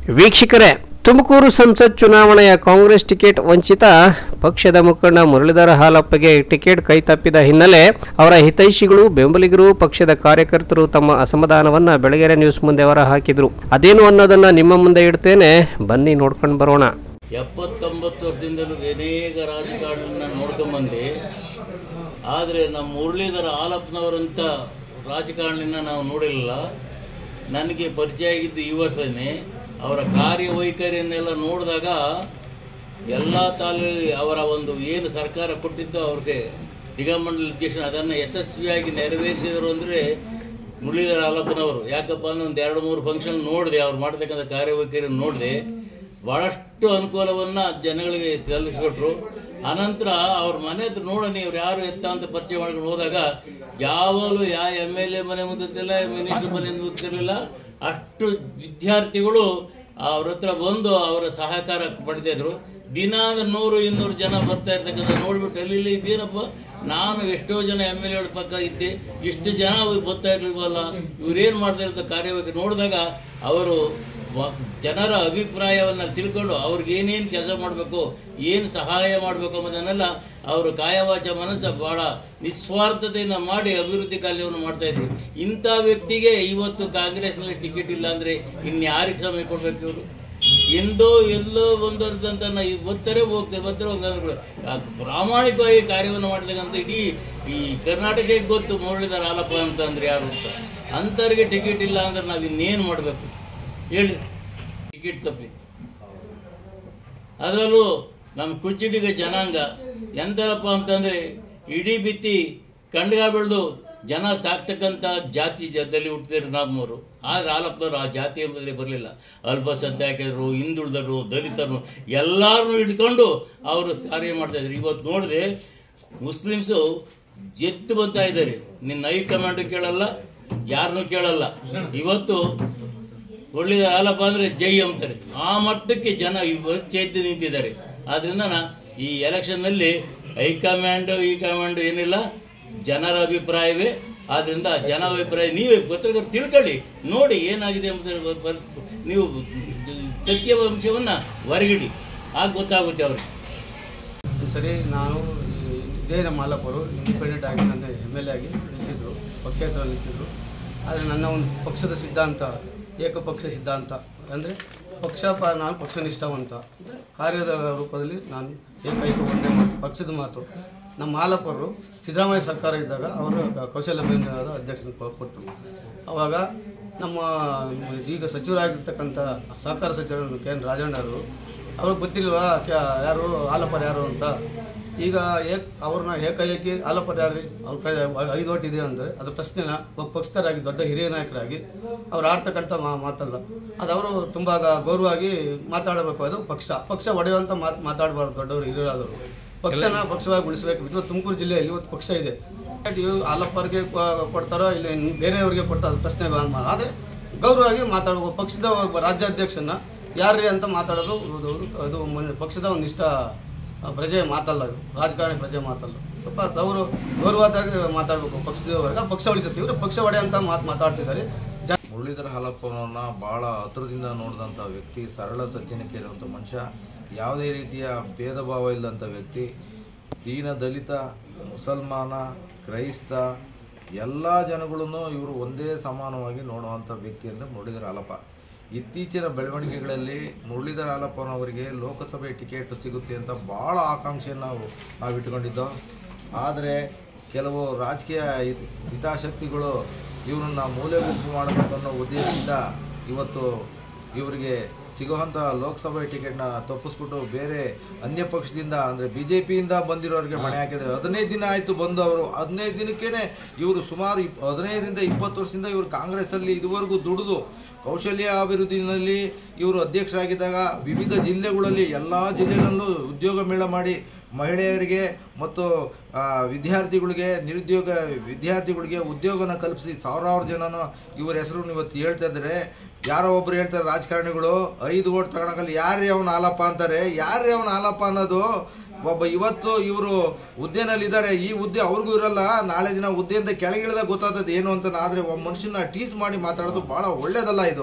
ವೀಕ್ಷಕರೇ, ತುಮಕೂರು ಸಂಸತ್ ಚುನಾವಣೆಯ ಕಾಂಗ್ರೆಸ್ ಟಿಕೆಟ್ ವಂಚಿತ ಪಕ್ಷದ ಮುಖಂಡ ಮುರಳೀಧರ ಹಾಲಪ್ಪಗೆ ಟಿಕೆಟ್ ಕೈತಪ್ಪಿದ ಹಿನ್ನೆಲೆ ಅವರ ಹಿತೈಷಿಗಳು, ಬೆಂಬಲಿಗರು, ಪಕ್ಷದ ಕಾರ್ಯಕರ್ತರು ತಮ್ಮ ಅಸಮಾಧಾನವನ್ನ ಬೆಳಗೆರೆ ನ್ಯೂಸ್ ಮುಂದೆ ಹೊರ ಹಾಕಿದ್ರು. ಅದೇನು ಅನ್ನೋದನ್ನ ನಿಮ್ಮ ಮುಂದೆ ಇಡ್ತೇನೆ, ಬನ್ನಿ ನೋಡ್ಕೊಂಡು ಬರೋಣ. 79 ವರ್ಷದಿಂದಲೂ ಅನೇಕ ರಾಜಕಾರಣ ನೋಡ್ಕೊಂಬಂದು, ಆದರೆ ನಮ್ಮ ಮುರಳೀಧರ ಹಾಲಪ್ಪನವರಂಥ ರಾಜಕಾರಣಿನ ನಾವು ನೋಡಿರಲಿಲ್ಲ. ನನಗೆ ಪರಿಚಯ ಆಗಿದ್ದು ಈ ವರ್ಷನೇ. ಅವರ ಕಾರ್ಯವೈಖರಿಯನ್ನೆಲ್ಲ ನೋಡಿದಾಗ ಎಲ್ಲ ತಾಲೂಕಲ್ಲಿ ಅವರ ಒಂದು ಏನು ಸರ್ಕಾರ ಕೊಟ್ಟಿದ್ದು ಅವ್ರಿಗೆ ನಿಗಮಮಂಡಲ ಅಧ್ಯಕ್ಷ ಅದನ್ನು ಯಶಸ್ವಿಯಾಗಿ ನೆರವೇರಿಸಿದರು ಅಂದರೆ ಮುರಳೀಧರ ಹಾಲಪ್ಪನವರು. ಯಾಕಪ್ಪ ಅಂದ್ರೆ ಒಂದು 2-3 ಫಂಕ್ಷನ್ ನೋಡಿದೆ, ಅವ್ರು ಮಾಡ್ತಕ್ಕಂಥ ಕಾರ್ಯವೈಖರಿಯನ್ನು ನೋಡಿದೆ. ಭಾಳಷ್ಟು ಅನುಕೂಲವನ್ನು ಜನಗಳಿಗೆ ತಲುಪಿಸ್ಕೊಟ್ರು. ಅನಂತರ ಅವ್ರ ಮನೆ ಹತ್ರ ನೋಡೋಣ ಇವ್ರು ಯಾರು ಎತ್ತ ಅಂತ ಪರಿಚಯ ಮಾಡ್ಕೊಂಡು ಹೋದಾಗ ಯಾವಾಗಲೂ MLA ಮನೆ ಮುದ್ದಿಲ್ಲ, ಮಿನಿಸ್ಟರ್ ಮನೆ ಮುದ್ದಿರಲಿಲ್ಲ. ಅಷ್ಟು ವಿದ್ಯಾರ್ಥಿಗಳು ಅವ್ರ ಹತ್ರ ಬಂದು ಅವರ ಸಹಕಾರ ಪಡೆದಿದ್ರು. ದಿನ 100-200 ಜನ ಬರ್ತಾ ಇರ್ತಕ್ಕಂಥ ನೋಡ್ಬಿಟ್ಟು ಅಲ್ಲಿ ಇದೇನಪ್ಪ, ನಾನು ಎಷ್ಟೋ ಜನ MLA ಪಕ್ಕ ಇದ್ದೆ, ಇಷ್ಟು ಜನ ಬರ್ತಾ ಇರ್ಲಿಲ್ವಲ್ಲ, ಇವ್ರೇನು ಮಾಡ್ತಾ ಇರ್ತಾರೆ ಕಾರ್ಯವೈಖರಿ ನೋಡಿದಾಗ ಅವರು ಜನರ ಅಭಿಪ್ರಾಯವನ್ನು ತಿಳ್ಕೊಂಡು ಅವ್ರಿಗೆ ಏನೇನು ಕೆಲಸ ಮಾಡಬೇಕು, ಏನು ಸಹಾಯ ಮಾಡಬೇಕು ಅನ್ನೋದನ್ನೆಲ್ಲ ಅವರು ಕಾಯವಾಚ ಮನಸ್ಸು ಭಾಳ ನಿಸ್ವಾರ್ಥತೆಯನ್ನು ಮಾಡಿ ಅಭಿವೃದ್ಧಿ ಕಾರ್ಯವನ್ನು ಮಾಡ್ತಾಯಿದ್ರು. ಇಂಥ ವ್ಯಕ್ತಿಗೆ ಇವತ್ತು ಕಾಂಗ್ರೆಸ್ನಲ್ಲಿ ಟಿಕೆಟ್ ಇಲ್ಲ ಅಂದರೆ ಇನ್ಯಾರಿಗೆ ಸಮಯ ಕೊಡಬೇಕು? ಇವರು ಎಲ್ಲೋ ಬಂದವ್ರದಂತ ಬರ್ತಾರೆ ಹೋಗ್ತಾರೆ ಪ್ರಾಮಾಣಿಕವಾಗಿ ಕಾರ್ಯವನ್ನು ಮಾಡಿದಾಗಂತ ಇಡೀ ಈ ಕರ್ನಾಟಕಕ್ಕೆ ಗೊತ್ತು ಮುರಳೀಧರ ಹಾಲಪ್ಪ ಅಂತಂದ್ರೆ ಯಾರು ಅಂತ. ಅಂಥವ್ರಿಗೆ ಟಿಕೆಟ್ ಇಲ್ಲ ಅಂದ್ರೆ ನಾವು ಇನ್ನೇನು ಮಾಡಬೇಕು ಹೇಳಿ? ಟಿಕೆಟ್ ತಪ್ಪಿ ಅದರಲ್ಲೂ ನಮ್ಮ ಕುಚಿಟಿಗ ಜನಾಂಗ ಎಂಥರಪ್ಪ ಅಂತಂದರೆ ಇಡೀ ಬಿತ್ತಿ ಕಂಡ್ಗ ಬೆಳೆದು ಜನ ಸಾಕ್ತಕ್ಕಂಥ ಜಾತಿಯಲ್ಲಿ ಹುಟ್ಟಿದ್ರು ನಮ್ಮವರು. ಆದರೆ ಹಾಲಪ್ಪನವರು ಆ ಜಾತಿ ಎಂಬುದರಲ್ಲಿ ಬರಲಿಲ್ಲ. ಅಲ್ಪಸಂಖ್ಯಾತರು, ಹಿಂದುಳಿದರು, ದಲಿತರು ಎಲ್ಲರನ್ನೂ ಹಿಡ್ಕೊಂಡು ಅವರು ಕಾರ್ಯ ಮಾಡ್ತಾಯಿದ್ರು. ಇವತ್ತು ನೋಡಿದೆ ಮುಸ್ಲಿಮ್ಸು ಎತ್ತು ಬರ್ತಾ ಇದ್ದಾರೆ. ನಿನ್ನ ಹೈಕಮಾಂಡು ಕೇಳಲ್ಲ, ಯಾರನ್ನೂ ಕೇಳಲ್ಲ. ಇವತ್ತು ಮುರಳೀಧರ ಹಾಲಪ್ಪ ಅಂದರೆ ಜೈ ಅಂತಾರೆ. ಆ ಮಟ್ಟಕ್ಕೆ ಜನ ಇವತ್ತು ಎದ್ದು ನಿಂತಿದ್ದಾರೆ. ಆದ್ದರಿಂದ ಈ ಎಲೆಕ್ಷನ್ನಲ್ಲಿ ಹೈಕಮಾಂಡು ಈ ಕಮಾಂಡು ಏನಿಲ್ಲ, ಜನರ ಅಭಿಪ್ರಾಯವೇ. ಆದ್ದರಿಂದ ಜನ ಅಭಿಪ್ರಾಯ ನೀವೇ ಪತ್ರಕರ್ತರು ತಿಳ್ಕೊಳ್ಳಿ, ನೋಡಿ ಏನಾಗಿದೆ ಎಂಬುದನ್ನು ನೀವು ಸತ್ಯಾಂಶವನ್ನು ಹೊರಗಿಡಿ, ಆಗ ಗೊತ್ತಾಗುತ್ತೆ ಅವ್ರಿಗೆ. ಸರಿ, ನಾನು ಇದೇ ನಮ್ಮ ಹಾಲಪ್ಪರು ಇಂಡಿಪೆಂಡೆಂಟ್ ಆಗಿ ನನ್ನ MLA ಆಗಿ ನಿಲ್ಲಿಸಿದ್ರು, ಪಕ್ಷೇತರ ನಿಲ್ಲಿಸಿದ್ರು. ಆದರೆ ನನ್ನ ಒಂದು ಪಕ್ಷದ ಸಿದ್ಧಾಂತ ಏಕಪಕ್ಷ ಸಿದ್ಧಾಂತ ಅಂದರೆ ನಾನು ಪಕ್ಷನಿಷ್ಠವಂತ, ಕಾರ್ಯದ ರೂಪದಲ್ಲಿ ನಾನು ಏಕೈಕ ಒಂದೇ ಮಾತು, ಪಕ್ಷದ ಮಾತು. ನಮ್ಮ ಹಾಲಪ್ಪರು ಸಿದ್ದರಾಮಯ್ಯ ಸರ್ಕಾರ ಇದ್ದಾಗ ಅವರು ಕೌಶಲ್ಯ ಅಭಿವೃದ್ಧಿ ಅಧ್ಯಕ್ಷನ ಕೊಟ್ಟರು. ಆವಾಗ ನಮ್ಮ ಈಗ ಸಚಿವರಾಗಿರ್ತಕ್ಕಂಥ ಸಹಕಾರ ಸಚಿವರು KN ರಾಜಣ್ಣವರು ಅವ್ರಿಗೆ ಗೊತ್ತಿಲ್ವಾ ಯಾರು ಹಾಲಪ್ಪರು ಯಾರು ಅಂತ. ಈಗ ಅವ್ರನ್ನ ಏಕಾಏಕಿ ಹಾಲಪ್ಪರು ಯಾರು, ಅವ್ರ ಕೈ 5 ಓಟ್ ಇದೆ ಅಂದರೆ ಅದು ಪ್ರಶ್ನೆನ ಪಕ್ಷದರಾಗಿ ದೊಡ್ಡ ಹಿರಿಯ ನಾಯಕರಾಗಿ ಅವ್ರು ಆಡ್ತಕ್ಕಂಥ ಮಾತಲ್ಲ. ಅದು ಅವರು ತುಂಬ ಗೌರವವಾಗಿ ಮಾತಾಡಬೇಕು. ಅದು ಪಕ್ಷ ಒಡೆಯುವಂಥ ಮಾತಾಡಬಾರ್ದು. ದೊಡ್ಡವರು ಹಿರಿಯರಾದವರು ಪಕ್ಷವಾಗಿ ಉಳಿಸಬೇಕು. ಇದು ತುಮಕೂರು ಜಿಲ್ಲೆಯಲ್ಲಿ ಇವತ್ತು ಪಕ್ಷ ಇದೆ. ಹಾಲಪ್ಪರಿಗೆ ಕೊಡ್ತಾರೋ ಇಲ್ಲ ಬೇರೆಯವರಿಗೆ ಕೊಡ್ತಾರೋ ಅದು ಪ್ರಶ್ನೆ. ಆದರೆ ಗೌರವವಾಗಿ ಮಾತಾಡಬೇಕು. ಪಕ್ಷದ ರಾಜ್ಯಾಧ್ಯಕ್ಷನ ಯಾರ್ರೀ ಅಂತ ಮಾತಾಡೋದು ಅದು ಪಕ್ಷದ ಒಂದು ಇಷ್ಟ ಪ್ರಜೆ ಮಾತಲ್ಲ, ಅದು ರಾಜಕಾರಣಿ ಪ್ರಜೆ ಮಾತಲ್ಲ. ಸ್ವಲ್ಪ ಅವರು ಗೌರವವಾಗಿ ಮಾತಾಡಬೇಕು. ಪಕ್ಷದವರೆಗೆ ಪಕ್ಷ ಹೊಡಿತೈತಿ, ಇವರು ಪಕ್ಷ ಹೊಡೆಯಂತ ಮಾತಾಡ್ತಿದ್ದಾರೆ. ಮುರಳೀಧರ ಹಾಲಪ್ಪನವ್ರನ್ನ ಭಾಳ ಹತ್ರದಿಂದ ನೋಡಿದಂಥ ವ್ಯಕ್ತಿ, ಸರಳ ಸಜ್ಜನಿಕೆ ಇರುವಂಥ ಮನುಷ್ಯ, ಯಾವುದೇ ರೀತಿಯ ಭೇದ ಭಾವ ಇಲ್ಲದಂಥ ವ್ಯಕ್ತಿ. ದೀನ ದಲಿತ, ಮುಸಲ್ಮಾನ, ಕ್ರೈಸ್ತ ಎಲ್ಲ ಜನಗಳನ್ನು ಇವರು ಒಂದೇ ಸಮಾನವಾಗಿ ನೋಡುವಂಥ ವ್ಯಕ್ತಿ ಅಂದರೆ ಮುರಳೀಧರ ಹಾಲಪ್ಪ. ಇತ್ತೀಚಿನ ಬೆಳವಣಿಗೆಗಳಲ್ಲಿ ಮುರಳೀಧರ ಹಾಲಪ್ಪನವರಿಗೆ ಲೋಕಸಭೆ ಟಿಕೆಟ್ ಸಿಗುತ್ತೆ ಅಂತ ಭಾಳ ಆಕಾಂಕ್ಷೆಯನ್ನು ನಾವು ಇಟ್ಕೊಂಡಿದ್ದೋ. ಆದರೆ ಕೆಲವು ರಾಜಕೀಯ ಹಿತಾಸಕ್ತಿಗಳು ಇವರನ್ನು ಮೂಲೆ ಗುಂಪು ಮಾಡಬೇಕು ಅನ್ನೋ ಉದ್ದೇಶದಿಂದ ಇವತ್ತು ಇವರಿಗೆ ಸಿಗುವಂಥ ಲೋಕಸಭೆ ಟಿಕೆಟ್ನ ತಪ್ಪಿಸ್ಬಿಟ್ಟು ಬೇರೆ ಅನ್ಯ ಪಕ್ಷದಿಂದ ಅಂದರೆ BJPಯಿಂದ ಬಂದಿರೋರಿಗೆ ಮಣೆ ಹಾಕಿದ್ದಾರೆ. 15 ದಿನ ಆಯಿತು ಬಂದು. ಅವರು 15 ದಿನಕ್ಕೇ ಇವರು ಸುಮಾರು 15ರಿಂದ 20 ವರ್ಷದಿಂದ ಇವರು ಕಾಂಗ್ರೆಸ್ಸಲ್ಲಿ ಇದುವರೆಗೂ ದುಡಿದು ಕೌಶಲ್ಯ ಅಭಿವೃದ್ಧಿನಲ್ಲಿ ಇವರು ಅಧ್ಯಕ್ಷರಾಗಿದ್ದಾಗ ವಿವಿಧ ಜಿಲ್ಲೆಗಳಲ್ಲಿ ಎಲ್ಲ ಜಿಲ್ಲೆಗಳಲ್ಲೂ ಉದ್ಯೋಗ ಮೇಳ ಮಾಡಿ ಮಹಿಳೆಯರಿಗೆ ಮತ್ತು ವಿದ್ಯಾರ್ಥಿಗಳಿಗೆ, ನಿರುದ್ಯೋಗ ವಿದ್ಯಾರ್ಥಿಗಳಿಗೆ ಉದ್ಯೋಗನ ಕಲ್ಪಿಸಿ ಸಾವಿರಾರು ಜನನು ಇವರ ಹೆಸರು ಇವತ್ತು ಹೇಳ್ತಾ ಇದ್ದಾರೆ. ಯಾರೋ ಒಬ್ರು ಹೇಳ್ತಾರೆ ರಾಜಕಾರಣಿಗಳು 5 ಓಟ್ ತಗೊಳಕಲ್ಲಿ ಯಾರೇ ಅವನ ಹಾಲಪ್ಪ ಅಂತಾರೆ. ಯಾರೇ ಅವನ ಹಾಲಪ್ಪ ಅನ್ನೋದು ಒಬ್ಬ ಇವತ್ತು ಇವರು ಹುದ್ದೆನಲ್ಲಿದ್ದಾರೆ. ಈ ಹುದ್ದೆ ಅವ್ರಿಗೂ ಇರಲ್ಲ, ನಾಳೆ ದಿನ ಹುದ್ದೆಯಿಂದ ಕೆಳಗಿಳಿದಾಗ ಗೊತ್ತಾಗ್ತದೆ ಏನು ಅಂತ. ಆದರೆ ಒಬ್ಬ ಮನುಷ್ಯನ ಟೀಸ್ ಮಾಡಿ ಮಾತಾಡೋದು ಭಾಳ ಒಳ್ಳೇದಲ್ಲ ಇದು.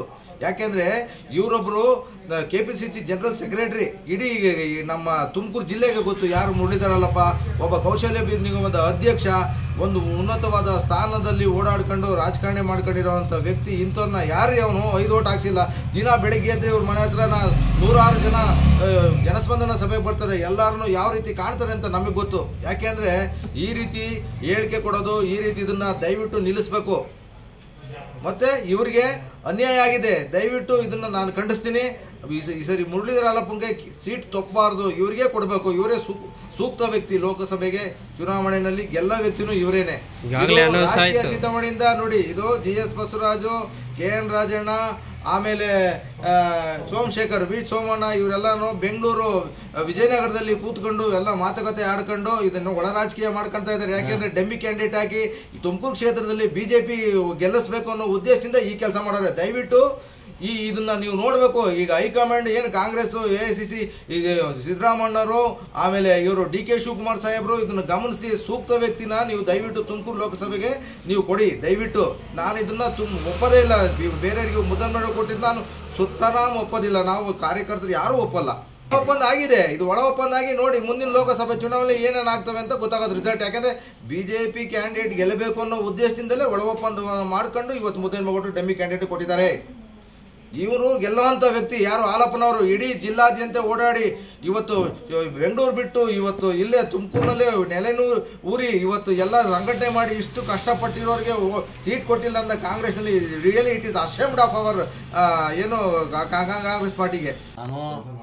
ಯಾಕೆಂದರೆ ಇವರೊಬ್ಬರು KPCC ಜನರಲ್ ಸೆಕ್ರೆಟರಿ, ಇಡೀ ನಮ್ಮ ತುಮಕೂರು ಜಿಲ್ಲೆಗೆ ಗೊತ್ತು ಯಾರು ಮುರಳೀಧರಲ್ಲಪ್ಪ. ಒಬ್ಬ ಕೌಶಲ್ಯಾಭಿವೃದ್ಧಿ ನಿಗಮದ ಅಧ್ಯಕ್ಷ, ಒಂದು ಉನ್ನತವಾದ ಸ್ಥಾನದಲ್ಲಿ ಓಡಾಡ್ಕೊಂಡು ರಾಜಕಾರಣಿ ಮಾಡ್ಕೊಂಡಿರೋವಂಥ ವ್ಯಕ್ತಿ. ಇಂಥವ್ರನ್ನ ಯಾರು ಅವನು 5 ಓಟ್ ಹಾಕ್ಸಿಲ್ಲ. ದಿನ ಬೆಳಗ್ಗೆ ಎದ್ರೆ ಇವ್ರ ಮನೆ ಹತ್ರ 106 ಜನ ಜನಸ್ಪಂದನ ಸಭೆಗೆ ಬರ್ತಾರೆ. ಎಲ್ಲರನ್ನೂ ಯಾವ ರೀತಿ ಕಾಣ್ತಾರೆ ಅಂತ ನಮಗೆ ಗೊತ್ತು. ಯಾಕೆಂದರೆ ಈ ರೀತಿ ಹೇಳಿಕೆ ಕೊಡೋದು, ಈ ರೀತಿ ಇದನ್ನು ದಯವಿಟ್ಟು ನಿಲ್ಲಿಸಬೇಕು. ಮತ್ತು ಇವರಿಗೆ ಅನ್ಯಾಯ ಆಗಿದೆ, ದಯವಿಟ್ಟು ಇದನ್ನು ನಾನು ಖಂಡಿಸ್ತೀನಿ. ಈ ಸರಿ ಮುರಳೀಧರ ಹಾಲಪ್ಪಂಗೆ ಸೀಟ್ ತಪ್ಪಬಾರ್ದು, ಇವರಿಗೆ ಕೊಡಬೇಕು. ಇವರೇ ಸೂಕ್ತ ವ್ಯಕ್ತಿ. ಲೋಕಸಭೆಗೆ ಚುನಾವಣೆಯಲ್ಲಿ ಗೆಲ್ಲ ವ್ಯಕ್ತಿನೂ ಇವರೇನೆ. ರಾಜಕೀಯ ಚಿಂತಾಮಣಿಯಿಂದ ನೋಡಿ, ಇದು GS ಬಸವರಾಜು, KN ರಾಜಣ್ಣ, ಆಮೇಲೆ ಸೋಮಶೇಖರ್, ವಿ ಸೋಮಣ್ಣ, ಇವರೆಲ್ಲನೂ ಬೆಂಗಳೂರು ವಿಜಯನಗರದಲ್ಲಿ ಕೂತ್ಕೊಂಡು ಎಲ್ಲ ಮಾತುಕತೆ ಆಡ್ಕೊಂಡು ಇದನ್ನು ಒಳ ರಾಜಕೀಯ ಮಾಡ್ಕೊಳ್ತಾ ಇದ್ದಾರೆ. ಯಾಕೆಂದ್ರೆ ಡೆಮ್ಮಿ ಕ್ಯಾಂಡಿಡೇಟ್ ಆಗಿ ತುಮಕೂರು ಕ್ಷೇತ್ರದಲ್ಲಿ BJP ಗೆಲ್ಲಿಸಬೇಕು ಅನ್ನೋ ಉದ್ದೇಶದಿಂದ ಈ ಕೆಲಸ ಮಾಡೋರೆ. ದಯವಿಟ್ಟು ಇದನ್ನ ನೀವು ನೋಡಬೇಕು. ಈಗ ಹೈಕಮಾಂಡ್ ಏನು ಕಾಂಗ್ರೆಸ್, AICC, ಈಗ ಸಿದ್ದರಾಮಣ್ಣವರು, ಆಮೇಲೆ ಇವರು DK ಶಿವಕುಮಾರ್ ಸಾಹೇಬರು ಇದನ್ನು ಗಮನಿಸಿ ಸೂಕ್ತ ವ್ಯಕ್ತಿನ ನೀವು ದಯವಿಟ್ಟು ತುಮಕೂರು ಲೋಕಸಭೆಗೆ ನೀವು ಕೊಡಿ. ದಯವಿಟ್ಟು ನಾನು ಇದನ್ನ ಒಪ್ಪದೇ ಇಲ್ಲ. ಬೇರೆಯವರಿಗೆ ಮುದ್ದನ್ಮೇಲೆ ಕೊಟ್ಟಿದ್ದು ನಾನು ಸುತ್ತರಾಮ್ ಒಪ್ಪೋದಿಲ್ಲ. ನಾವು ಕಾರ್ಯಕರ್ತರು ಯಾರೂ ಒಪ್ಪಲ್ಲ. ಒಪ್ಪಂದ ಆಗಿದೆ, ಇದು ಒಳ ಒಪ್ಪಂದ ಆಗಿ ನೋಡಿ ಮುಂದಿನ ಲೋಕಸಭೆ ಚುನಾವಣೆ ಏನೇನಾಗ್ತವೆ ಅಂತ ಗೊತ್ತಾಗೋದು ರಿಸಲ್ಟ್. ಯಾಕಂದ್ರೆ BJP ಕ್ಯಾಂಡಿಡೇಟ್ ಗೆಲ್ಲಬೇಕು ಅನ್ನೋ ಉದ್ದೇಶದಿಂದಲೇ ಒಳ ಒಪ್ಪಂದ ಮಾಡ್ಕೊಂಡು ಇವತ್ತು ಮುದ್ದನ್ಮೇಲೆ ಡೆಮ್ಮಿ ಕ್ಯಾಂಡಿಡೇಟ್ ಕೊಟ್ಟಿದ್ದಾರೆ. ಇವರು ಗೆಲ್ಲುವಂಥ ವ್ಯಕ್ತಿ ಯಾರು ಹಾಲಪ್ಪನವರು. ಇಡೀ ಜಿಲ್ಲಾದ್ಯಂತ ಓಡಾಡಿ ಇವತ್ತು ಬೆಂಗಳೂರು ಬಿಟ್ಟು ಇವತ್ತು ಇಲ್ಲೇ ತುಮಕೂರಿನಲ್ಲೇ ನೆಲೆನೂರು ಊರಿ ಇವತ್ತು ಎಲ್ಲ ಸಂಘಟನೆ ಮಾಡಿ ಇಷ್ಟು ಕಷ್ಟಪಟ್ಟಿರೋರಿಗೆ ಸೀಟ್ ಕೊಟ್ಟಿಲ್ಲ ಅಂತ ಕಾಂಗ್ರೆಸ್ನಲ್ಲಿ really it is ashamed of our ಏನು ಕಾಂಗ್ರೆಸ್ ಪಾರ್ಟಿಗೆ. ನಾನು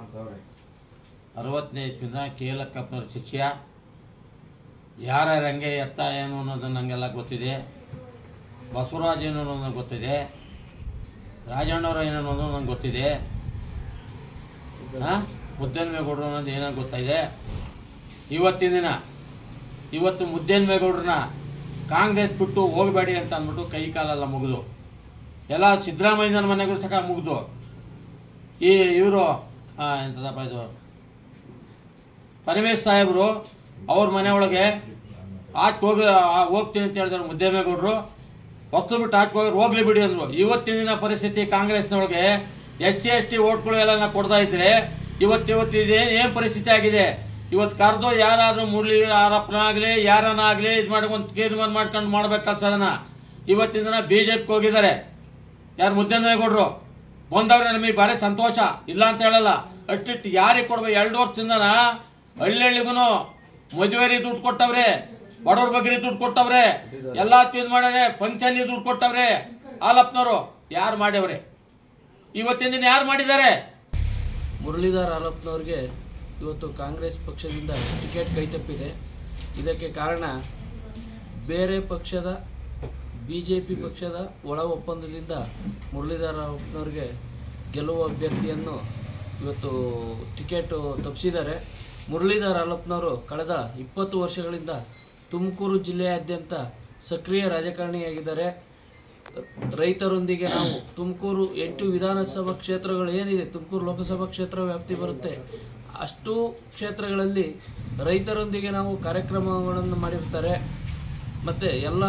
60ನೇ ಇಸ್ವಿಯಿಂದ ಕೇಲಕ್ಕಪ್ಪನವ್ರ ಶಿಷ್ಯ. ಯಾರ ರಂಗೆ ಎತ್ತ ಏನು ಅನ್ನೋದು ನನಗೆಲ್ಲ ಗೊತ್ತಿದೆ. ಬಸವರಾಜ್ ಏನು ಅನ್ನೋದು ಗೊತ್ತಿದೆ. ರಾಜಣ್ಣವ್ರ ಏನು ಅನ್ನೋದು ನಂಗೆ ಗೊತ್ತಿದೆ. ಮುದ್ದನ್ಮೇಗೌಡರು ಅನ್ನೋದು ಏನೋ ಗೊತ್ತಾಯಿದೆ. ಇವತ್ತಿನ ದಿನ ಇವತ್ತು ಮುದ್ದನ್ಮೇಗೌಡ್ರನ್ನ ಕಾಂಗ್ರೆಸ್ ಬಿಟ್ಟು ಹೋಗಬೇಡಿ ಅಂತ ಅಂದ್ಬಿಟ್ಟು ಕೈ ಕಾಲೆಲ್ಲ ಮುಗಿದು ಎಲ್ಲ ಸಿದ್ದರಾಮಯ್ಯನ ಮನೆಗೂ ಸಹ ಮುಗಿದು ಈ ಇವರು ಎಂಥದಪ್ಪ ಇದು ಪರಮೇಶ್ ಸಾಹೇಬರು ಅವ್ರ ಮನೆ ಒಳಗೆ ಹೋಗ್ತೀನಿ ಅಂತ ಹೇಳಿದ್ರು ಮುದ್ದನ್ಮೇಗೌಡರು. ಹೊತ್ತು ಬಿಟ್ಟು ಹೋಗ್ಲಿ ಬಿಡಿ ಅಂದ್ರು. ಇವತ್ತಿನ ದಿನ ಪರಿಸ್ಥಿತಿ ಕಾಂಗ್ರೆಸ್ನೊಳಗೆ SC ST ಓಟ್ಗಳು ಎಲ್ಲ ಕೊಡ್ತಾ ಇದ್ರೆ ಏನು ಪರಿಸ್ಥಿತಿ ಆಗಿದೆ. ಇವತ್ತು ಕರೆದು ಯಾರಾದರೂ ಮುರಳೀಧರ ಹಾಲಪ್ಪನಾಗಲಿ ಯಾರನ್ನಾಗಲಿ ಇದು ಮಾಡಿ ಒಂದು ತೀರ್ಮಾನ ಮಾಡ್ಕೊಂಡು ಮಾಡ್ಬೇಕು ಕೆಲಸದನ್ನ. ಇವತ್ತಿನ ದಿನ BJPಗೆ ಹೋಗಿದ್ದಾರೆ. ಯಾರು ಮುದ್ದನ್ಮೇಗೌಡರು ಬಂದವ್ರೆ, ನಮಗೆ ಭಾರಿ ಸಂತೋಷ ಇಲ್ಲ ಅಂತ ಹೇಳಲ್ಲ. ಅಟ್ಲಿಸ್ಟ್ ಯಾರಿಗೆ ಕೊಡ್ಬೇಕು 2 ವರ್ಷದಿಂದನ ಹಳ್ಳಿಗೂ ಮದುವೆರಿ ದುಡ್ಡು ಕೊಟ್ಟವ್ರೆ, ಬಡವ್ರ ಬಗ್ಗೆ ದುಡ್ಡು ಕೊಟ್ಟವ್ರೆ, ಎಲ್ಲ ಇದು ಮಾಡ್ಯಾರೆ, ಫಂಕ್ಷನ್ ದುಡ್ಡು ಕೊಟ್ಟವ್ರೆ. ಹಾಲಪ್ಪನವರು ಯಾರು ಮಾಡ್ಯವ್ರೆ? ಇವತ್ತಿನ ದಿನ ಯಾರು ಮಾಡಿದ್ದಾರೆ? ಮುರಳೀಧರ ಹಾಲಪ್ಪನವ್ರಿಗೆ ಇವತ್ತು ಕಾಂಗ್ರೆಸ್ ಪಕ್ಷದಿಂದ ಟಿಕೆಟ್ ಕೈತಪ್ಪಿದೆ. ಇದಕ್ಕೆ ಕಾರಣ ಬೇರೆ ಪಕ್ಷದ BJP ಪಕ್ಷದ ಒಳ ಒಪ್ಪಂದದಿಂದ ಮುರಳೀಧರ ಹಾಲಪ್ಪನವ್ರಿಗೆ ಗೆಲ್ಲುವ ಅಭ್ಯರ್ಥಿಯನ್ನು ಇವತ್ತು ಟಿಕೆಟ್ ತಪ್ಪಿಸಿದ್ದಾರೆ. ಮುರಳೀಧರ ಹಾಲಪ್ಪನವರು ಕಳೆದ 20 ವರ್ಷಗಳಿಂದ ತುಮಕೂರು ಜಿಲ್ಲೆಯಾದ್ಯಂತ ಸಕ್ರಿಯ ರಾಜಕಾರಣಿಯಾಗಿದ್ದಾರೆ. ರೈತರೊಂದಿಗೆ ನಾವು ತುಮಕೂರು 8 ವಿಧಾನಸಭಾ ಕ್ಷೇತ್ರಗಳು ಏನಿದೆ, ತುಮಕೂರು ಲೋಕಸಭಾ ಕ್ಷೇತ್ರ ವ್ಯಾಪ್ತಿ ಬರುತ್ತೆ, ಅಷ್ಟು ಕ್ಷೇತ್ರಗಳಲ್ಲಿ ರೈತರೊಂದಿಗೆ ನಾವು ಕಾರ್ಯಕ್ರಮಗಳನ್ನು ಮಾಡಿರ್ತಾರೆ. ಮತ್ತು ಎಲ್ಲ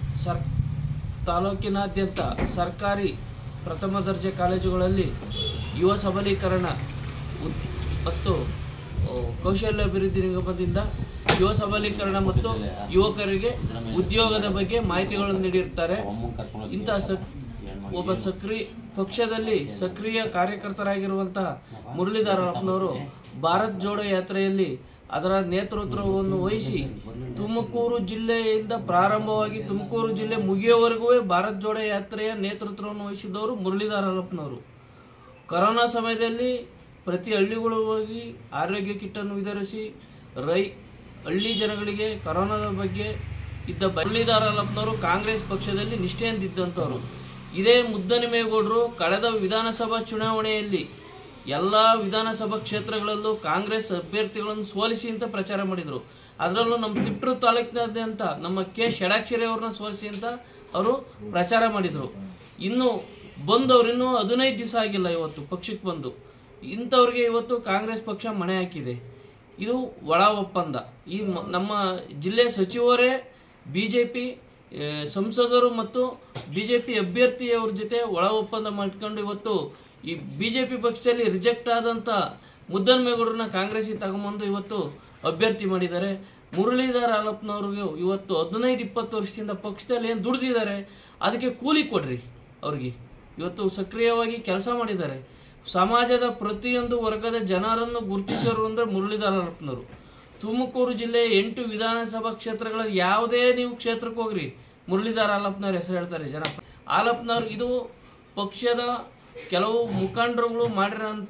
ತಾಲೂಕಿನಾದ್ಯಂತ ಸರ್ಕಾರಿ ಪ್ರಥಮ ದರ್ಜೆ ಕಾಲೇಜುಗಳಲ್ಲಿ ಯುವ ಸಬಲೀಕರಣ ಮತ್ತು ಕೌಶಲ್ಯಾಭಿವೃದ್ಧಿ ನಿಗಮದಿಂದ ಯುವ ಸಬಲೀಕರಣ ಮತ್ತು ಯುವಕರಿಗೆ ಉದ್ಯೋಗದ ಬಗ್ಗೆ ಮಾಹಿತಿಗಳನ್ನು ನೀಡಿರ್ತಾರೆ. ಇಂತಹ ಒಬ್ಬ ಪಕ್ಷದಲ್ಲಿ ಸಕ್ರಿಯ ಕಾರ್ಯಕರ್ತರಾಗಿರುವಂತಹ ಮುರಳೀಧರ ಹಾಲಪ್ಪನವರು ಭಾರತ್ ಜೋಡೋ ಯಾತ್ರೆಯಲ್ಲಿ ಅದರ ನೇತೃತ್ವವನ್ನು ವಹಿಸಿ ತುಮಕೂರು ಜಿಲ್ಲೆಯಿಂದ ಪ್ರಾರಂಭವಾಗಿ ತುಮಕೂರು ಜಿಲ್ಲೆ ಮುಗಿಯುವವರೆಗೂ ಭಾರತ್ ಜೋಡೋ ಯಾತ್ರೆಯ ನೇತೃತ್ವವನ್ನು ವಹಿಸಿದವರು ಮುರಳೀಧರ ಹಾಲಪ್ಪನವರು. ಕೊರೋನಾ ಸಮಯದಲ್ಲಿ ಪ್ರತಿ ಹಳ್ಳಿಗಳು ಹೋಗಿ ಆರೋಗ್ಯ ಕಿಟ್ಟನ್ನು ವಿತರಿಸಿ ಹಳ್ಳಿ ಜನಗಳಿಗೆ ಕೊರೋನಾದ ಬಗ್ಗೆ ಇದ್ದ ಮುರಳೀಧರ ಹಾಲಪ್ಪನವರು ಕಾಂಗ್ರೆಸ್ ಪಕ್ಷದಲ್ಲಿ ನಿಷ್ಠೆಯಿಂದಿದ್ದಂಥವ್ರು. ಇದೇ ಮುದ್ದನ್ಮೇಗೌಡರು ಕಳೆದ ವಿಧಾನಸಭಾ ಚುನಾವಣೆಯಲ್ಲಿ ಎಲ್ಲ ವಿಧಾನಸಭಾ ಕ್ಷೇತ್ರಗಳಲ್ಲೂ ಕಾಂಗ್ರೆಸ್ ಅಭ್ಯರ್ಥಿಗಳನ್ನು ಸೋಲಿಸಿ ಅಂತ ಪ್ರಚಾರ ಮಾಡಿದರು. ಅದರಲ್ಲೂ ನಮ್ಮ ತಿಪ್ಟೂರು ತಾಲೂಕಿನಾದ್ಯಂತ ನಮ್ಮ K ಷಡಾಕ್ಷರಿ ಅವ್ರನ್ನ ಸೋಲಿಸಿ ಅಂತ ಅವರು ಪ್ರಚಾರ ಮಾಡಿದರು. ಇನ್ನು ಬಂದವರು ಇನ್ನೂ 15 ದಿವಸ ಆಗಿಲ್ಲ ಇವತ್ತು ಪಕ್ಷಕ್ಕೆ ಬಂದು. ಇಂಥವ್ರಿಗೆ ಇವತ್ತು ಕಾಂಗ್ರೆಸ್ ಪಕ್ಷ ಮಣೆ ಹಾಕಿದೆ. ಇದು ಒಳ ಒಪ್ಪಂದ. ಈ ನಮ್ಮ ಜಿಲ್ಲೆ ಸಚಿವರೇ BJP ಸಂಸದರು ಮತ್ತು BJP ಅಭ್ಯರ್ಥಿಯವ್ರ ಜೊತೆ ಒಳ ಒಪ್ಪಂದ ಮಾಡ್ಕೊಂಡು ಇವತ್ತು ಈ BJP ಪಕ್ಷದಲ್ಲಿ ರಿಜೆಕ್ಟ್ ಆದಂಥ ಮುದ್ದನ್ಮೇಗೌಡರನ್ನ ಕಾಂಗ್ರೆಸ್ಸಿಗೆ ತಗೊಂಬಂದು ಇವತ್ತು ಅಭ್ಯರ್ಥಿ ಮಾಡಿದ್ದಾರೆ. ಮುರಳೀಧರ್ ಹಾಲಪ್ಪನವ್ರಿಗೆ ಇವತ್ತು 15-20 ವರ್ಷದಿಂದ ಪಕ್ಷದಲ್ಲಿ ಏನು ದುಡಿದಿದ್ದಾರೆ ಅದಕ್ಕೆ ಕೂಲಿ ಕೊಡ್ರಿ. ಅವ್ರಿಗೆ ಇವತ್ತು ಸಕ್ರಿಯವಾಗಿ ಕೆಲಸ ಮಾಡಿದ್ದಾರೆ. ಸಮಾಜದ ಪ್ರತಿಯೊಂದು ವರ್ಗದ ಜನರನ್ನು ಗುರುತಿಸೋರು ಅಂದರೆ ಮುರಳೀಧರ್ ಹಾಲಪ್ಪನವರು. ತುಮಕೂರು ಜಿಲ್ಲೆ 8 ವಿಧಾನಸಭಾ ಕ್ಷೇತ್ರಗಳ ಯಾವುದೇ ನೀವು ಕ್ಷೇತ್ರಕ್ಕೆ ಹೋಗ್ರಿ ಮುರಳೀಧರ್ ಹಾಲಪ್ಪನವ್ರ ಹೆಸರು ಹೇಳ್ತಾರೆ ಜನ. ಹಾಲಪ್ಪನವ್ರು ಇದು ಪಕ್ಷದ ಕೆಲವು ಮುಖಂಡರುಗಳು ಮಾಡಿರೋಂಥ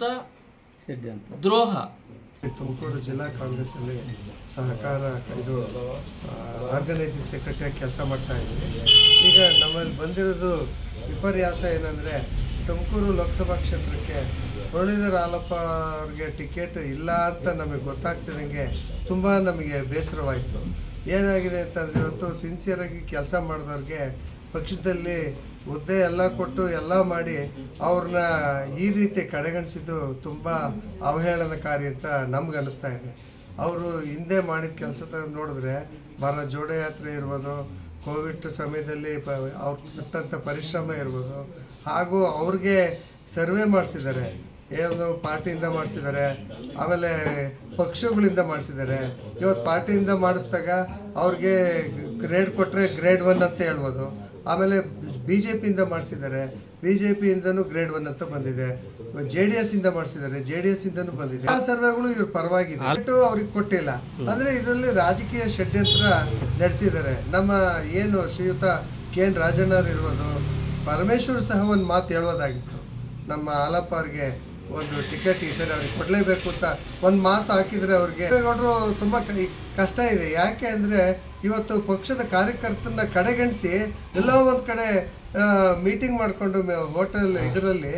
ದ್ರೋಹ. ತುಮಕೂರು ಜಿಲ್ಲಾ ಕಾಂಗ್ರೆಸ್ಸಲ್ಲಿ ಸಹಕಾರ ಇದು ಆರ್ಗನೈಸಿಂಗ್ ಸೆಕ್ರೆಟರಿಯಾಗಿ ಕೆಲಸ ಮಾಡ್ತಾ ಇದ್ದೀನಿ. ಈಗ ನಮ್ಮಲ್ಲಿ ಬಂದಿರೋದು ವಿಪರ್ಯಾಸ ಏನಂದರೆ ತುಮಕೂರು ಲೋಕಸಭಾ ಕ್ಷೇತ್ರಕ್ಕೆ ಮುರಳೀಧರ್ ಹಾಲಪ್ಪ ಅವ್ರಿಗೆ ಟಿಕೆಟ್ ಇಲ್ಲ ಅಂತ ನಮಗೆ ಗೊತ್ತಾಗ್ತಿದ್ದಂಗೆ ತುಂಬ ನಮಗೆ ಬೇಸರವಾಯಿತು. ಏನಾಗಿದೆ ಅಂತಂದರೆ ಇವತ್ತು ಸಿನ್ಸಿಯರಾಗಿ ಕೆಲಸ ಮಾಡಿದವ್ರಿಗೆ ಪಕ್ಷದಲ್ಲಿ ಹುದ್ದೆ ಎಲ್ಲ ಕೊಟ್ಟು ಎಲ್ಲ ಮಾಡಿ ಅವ್ರನ್ನ ಈ ರೀತಿ ಕಡೆಗಣಿಸಿದ್ದು ತುಂಬ ಅವಹೇಳನಕಾರಿ ಅಂತ ನಮ್ಗೆ ಅನ್ನಿಸ್ತಾ ಇದೆ. ಅವರು ಹಿಂದೆ ಮಾಡಿದ ಕೆಲಸ ನೋಡಿದ್ರೆ ಭಾಳ ಜೋಡಯಾತ್ರೆ ಇರ್ಬೋದು, ಕೋವಿಡ್ ಸಮಯದಲ್ಲಿ ಅವ್ರು ಕೊಟ್ಟಂಥ ಪರಿಶ್ರಮ ಇರ್ಬೋದು, ಹಾಗೂ ಅವ್ರಿಗೆ ಸರ್ವೆ ಮಾಡಿಸಿದ್ದಾರೆ, ಏನು ಪಾರ್ಟಿಯಿಂದ ಮಾಡಿಸಿದ್ದಾರೆ, ಆಮೇಲೆ ಪಕ್ಷಗಳಿಂದ ಮಾಡಿಸಿದ್ದಾರೆ. ಇವತ್ತು ಪಾರ್ಟಿಯಿಂದ ಮಾಡಿಸಿದಾಗ ಅವ್ರಿಗೆ ಗ್ರೇಡ್ ಕೊಟ್ಟರೆ ಗ್ರೇಡ್ 1 ಅಂತ ಹೇಳ್ಬೋದು. ಆಮೇಲೆ BJPಯಿಂದ ಮಾಡಿಸಿದ್ದಾರೆ, BJPಯಿಂದನೂ ಗ್ರೇಡ್ 1 ಅಂತ ಬಂದಿದೆ. JDS ಇಂದ ಮಾಡಿಸಿದ್ದಾರೆ, JDS ಇಂದನೂ ಬಂದಿದೆ. ಆ ಸರ್ವೆಗಳು ಇವ್ರ ಪರವಾಗಿದೆ, ಅವ್ರಿಗೆ ಕೊಟ್ಟಿಲ್ಲ. ಅಂದರೆ ಇದರಲ್ಲಿ ರಾಜಕೀಯ ಷಡ್ಯಂತ್ರ ನಡೆಸಿದ್ದಾರೆ. ನಮ್ಮ ಏನು ಶ್ರೀಯುತ KN ರಾಜಣ್ಣವ್ರು ಇರ್ಬೋದು, ಪರಮೇಶ್ವರ್ ಸಹ ಒಂದು ಮಾತು ಹೇಳೋದಾಗಿತ್ತು, ನಮ್ಮ ಹಾಲಪ್ಪ ಅವ್ರಿಗೆ ಒಂದು ಟಿಕೆಟ್ ಈ ಸರಿ ಅವ್ರಿಗೆ ಕೊಡಲೇಬೇಕು ಅಂತ ಒಂದು ಮಾತು ಹಾಕಿದರೆ ಅವ್ರಿಗೆ ಗೌಡರು ತುಂಬ ಕಷ್ಟ ಇದೆ. ಯಾಕೆ ಅಂದರೆ ಇವತ್ತು ಪಕ್ಷದ ಕಾರ್ಯಕರ್ತರನ್ನ ಕಡೆಗಣಿಸಿ ಎಲ್ಲೋ ಒಂದು ಕಡೆ ಮೀಟಿಂಗ್ ಮಾಡಿಕೊಂಡು ಹೋಟೆಲ್ ಇದರಲ್ಲಿ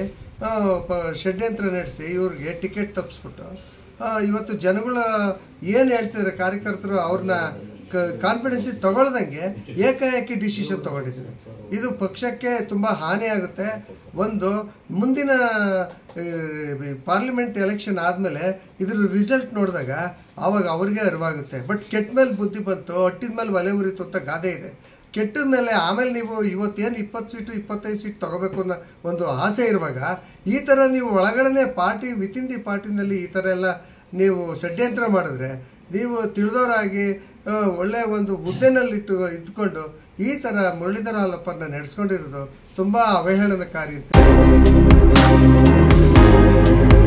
ಷಡ್ಯಂತ್ರ ನಡೆಸಿ ಇವ್ರಿಗೆ ಟಿಕೆಟ್ ತಪ್ಪಿಸ್ಬಿಟ್ಟು ಇವತ್ತು ಜನಗಳು ಏನು ಹೇಳ್ತಿದ್ದಾರೆ ಕಾರ್ಯಕರ್ತರು ಅವ್ರನ್ನ ಕಾನ್ಫಿಡೆನ್ಸಿಗೆ ತಗೊಳ್ದಂಗೆ ಏಕಾಏಕಿ ಡಿಸಿಷನ್ ತಗೊಂಡಿದ್ದೀವಿ. ಇದು ಪಕ್ಷಕ್ಕೆ ತುಂಬ ಹಾನಿಯಾಗುತ್ತೆ. ಒಂದು ಮುಂದಿನ ಪಾರ್ಲಿಮೆಂಟ್ ಎಲೆಕ್ಷನ್ ಆದಮೇಲೆ ಇದ್ರ ರಿಸಲ್ಟ್ ನೋಡಿದಾಗ ಆವಾಗ ಅವ್ರಿಗೆ ಅರಿವಾಗುತ್ತೆ. ಬಟ್ ಕೆಟ್ಟ ಮೇಲೆ ಬುದ್ಧಿ ಬಂತು, ಹೊಟ್ಟಿದ ಮೇಲೆ ಒಲೆ ಉರಿತು ಅಂತ ಗಾದೆ ಇದೆ. ಕೆಟ್ಟದ ಮೇಲೆ ಆಮೇಲೆ ನೀವು ಇವತ್ತೇನು 20 ಸೀಟು 25 ಸೀಟ್ ತೊಗೋಬೇಕು ಅನ್ನೋ ಒಂದು ಆಸೆ ಇರುವಾಗ ಈ ಥರ ನೀವು ಒಳಗಡೆ ಪಾರ್ಟಿ ವಿತಿನ್ ದಿ ಪಾರ್ಟಿನಲ್ಲಿ ಈ ಥರ ಎಲ್ಲ ನೀವು ಷಡ್ಯಂತ್ರ ಮಾಡಿದ್ರೆ ನೀವು ತಿಳಿದವರಾಗಿ ಒಳ್ಳೆಯ ಒಂದು ಹುದ್ದೆನಲ್ಲಿ ಇದ್ಕೊಂಡು ಈ ಥರ ಮುರಳೀಧರ್ ಹಾಲಪ್ಪನ ನಡೆಸ್ಕೊಂಡಿರೋದು ತುಂಬ ಅವಹೇಳನಕಾರಿ.